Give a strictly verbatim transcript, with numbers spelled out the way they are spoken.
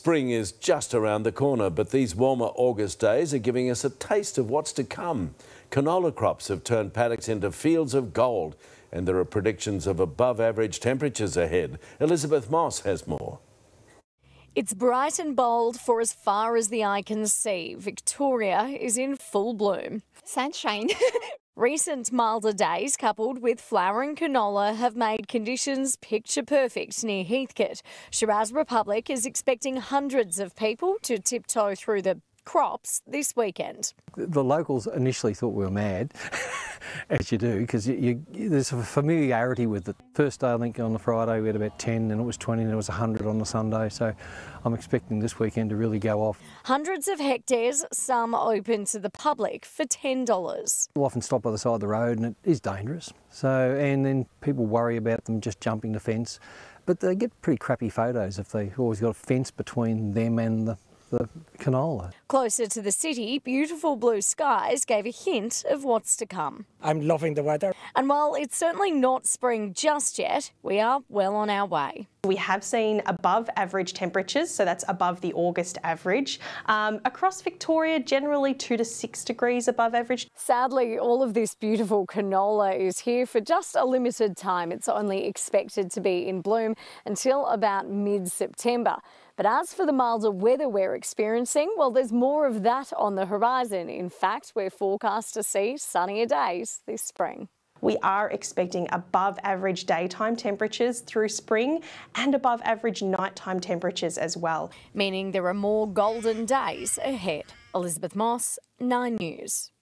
Spring is just around the corner, but these warmer August days are giving us a taste of what's to come. Canola crops have turned paddocks into fields of gold, and there are predictions of above average temperatures ahead. Elizabeth Moss has more. It's bright and bold for as far as the eye can see. Victoria is in full bloom. Sunshine. Recent milder days coupled with flowering canola have made conditions picture perfect near Heathcote. Shiraz Republic is expecting hundreds of people to tiptoe through the crops this weekend. The locals initially thought we were mad, as you do, because you, you, there's a familiarity with it. First day, I think, on the Friday we had about ten, and it was twenty, and it was one hundred on the Sunday, so I'm expecting this weekend to really go off. Hundreds of hectares, some open to the public for ten dollars. We'll often stop by the side of the road, and it is dangerous. So, and then people worry about them just jumping the fence, but they get pretty crappy photos if they've always got a fence between them and the the canola. Closer to the city, beautiful blue skies gave a hint of what's to come. I'm loving the weather. And while it's certainly not spring just yet, we are well on our way. We have seen above average temperatures, so that's above the August average. Um, across Victoria, generally two to six degrees above average. Sadly, all of this beautiful canola is here for just a limited time. It's only expected to be in bloom until about mid-September. But as for the milder weather we're experiencing, well, there's more of that on the horizon. In fact, we're forecast to see sunnier days this spring. We are expecting above average daytime temperatures through spring and above average nighttime temperatures as well. Meaning there are more golden days ahead. Elizabeth Moss, Nine News.